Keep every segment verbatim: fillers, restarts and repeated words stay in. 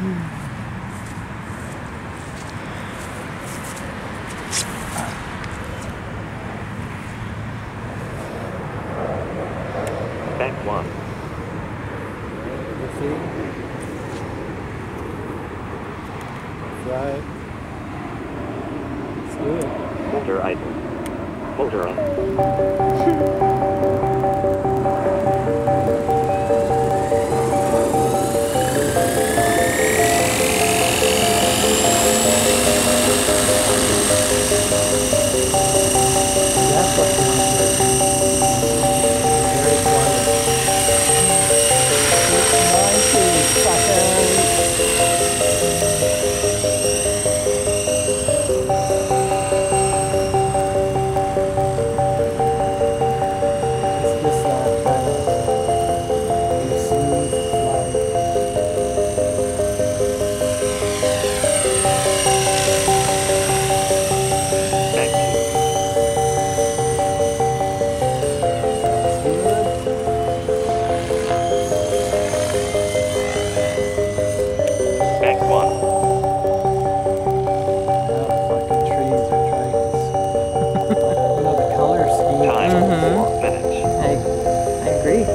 Bank one. Let's see. Right. Let's do it. Motor idle. Motor on. That's what you want to do. Very quiet. ninety seconds. It's just uh, kind of a smooth flight. Bank two. Bank one. Yeah, fucking trees are trikes. You know, the color scheme. Time Mhm. four minutes. I, I agree.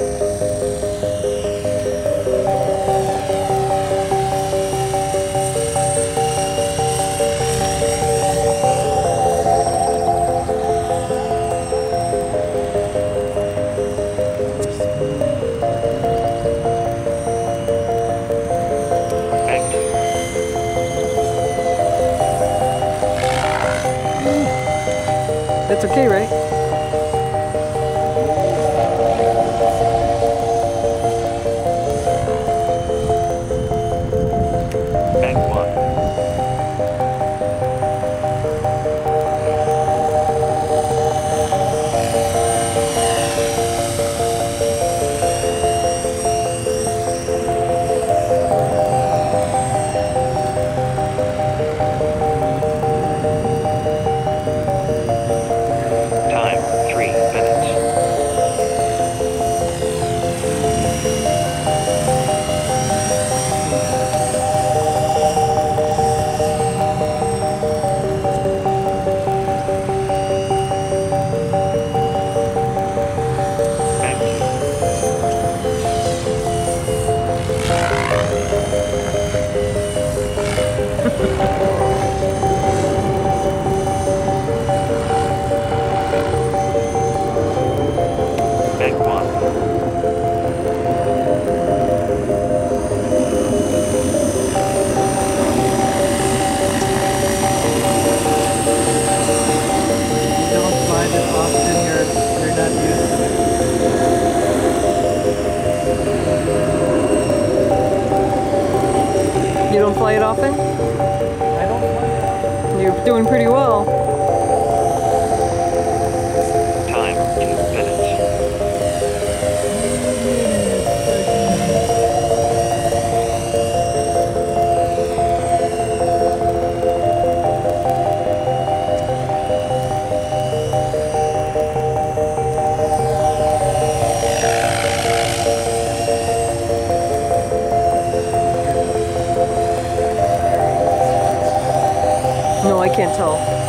Bank two. That's okay, right? Bank one. Time three minutes. Bank two. Bank one. You don't find it often, you're, you're not used to it. You don't fly it often? I don't find it often. You're doing pretty well. Time two minutes. No, I can't tell.